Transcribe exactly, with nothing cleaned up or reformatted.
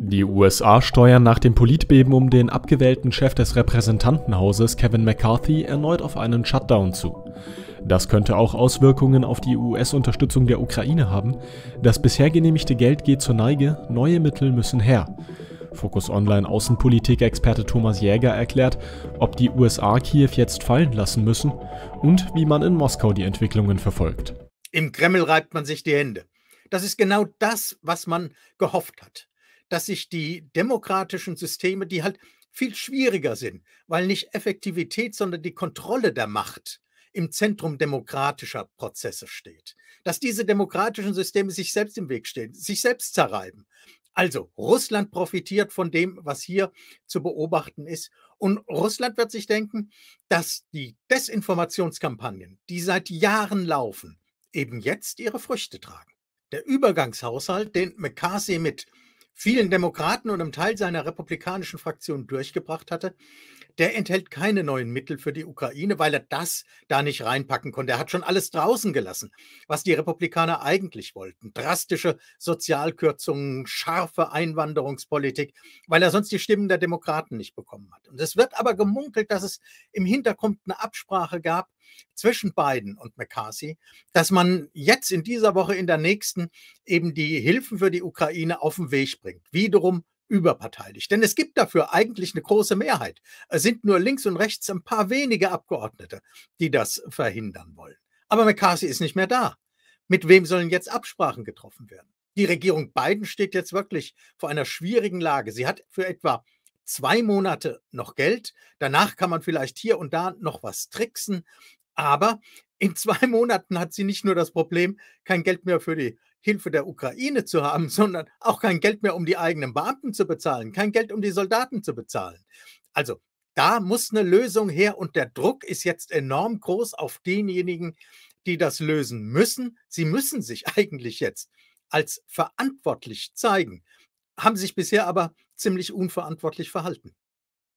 Die U S A steuern nach dem Politbeben um den abgewählten Chef des Repräsentantenhauses Kevin McCarthy erneut auf einen Shutdown zu. Das könnte auch Auswirkungen auf die U S-Unterstützung der Ukraine haben. Das bisher genehmigte Geld geht zur Neige, neue Mittel müssen her. Focus Online Außenpolitik-Experte Thomas Jäger erklärt, ob die U S A Kiew jetzt fallen lassen müssen und wie man in Moskau die Entwicklungen verfolgt. Im Kreml reibt man sich die Hände. Das ist genau das, was man gehofft hat. Dass sich die demokratischen Systeme, die halt viel schwieriger sind, weil nicht Effektivität, sondern die Kontrolle der Macht im Zentrum demokratischer Prozesse steht. Dass diese demokratischen Systeme sich selbst im Weg stehen, sich selbst zerreiben. Also Russland profitiert von dem, was hier zu beobachten ist. Und Russland wird sich denken, dass die Desinformationskampagnen, die seit Jahren laufen, eben jetzt ihre Früchte tragen. Der Übergangshaushalt, den McCarthy mit vielen Demokraten und einem Teil seiner republikanischen Fraktion durchgebracht hatte, der enthält keine neuen Mittel für die Ukraine, weil er das da nicht reinpacken konnte. Er hat schon alles draußen gelassen, was die Republikaner eigentlich wollten. Drastische Sozialkürzungen, scharfe Einwanderungspolitik, weil er sonst die Stimmen der Demokraten nicht bekommen hat. Und es wird aber gemunkelt, dass es im Hintergrund eine Absprache gab zwischen Biden und McCarthy, dass man jetzt in dieser Woche, in der nächsten, eben die Hilfen für die Ukraine auf den Weg bringt. Wiederum überparteilich. Denn es gibt dafür eigentlich eine große Mehrheit. Es sind nur links und rechts ein paar wenige Abgeordnete, die das verhindern wollen. Aber McCarthy ist nicht mehr da. Mit wem sollen jetzt Absprachen getroffen werden? Die Regierung Biden steht jetzt wirklich vor einer schwierigen Lage. Sie hat für etwa zwei Monate noch Geld. Danach kann man vielleicht hier und da noch was tricksen. Aber in zwei Monaten hat sie nicht nur das Problem, kein Geld mehr für die Hilfe der Ukraine zu haben, sondern auch kein Geld mehr, um die eigenen Beamten zu bezahlen, kein Geld, um die Soldaten zu bezahlen. Also da muss eine Lösung her und der Druck ist jetzt enorm groß auf denjenigen, die das lösen müssen. Sie müssen sich eigentlich jetzt als verantwortlich zeigen, haben sich bisher aber ziemlich unverantwortlich verhalten.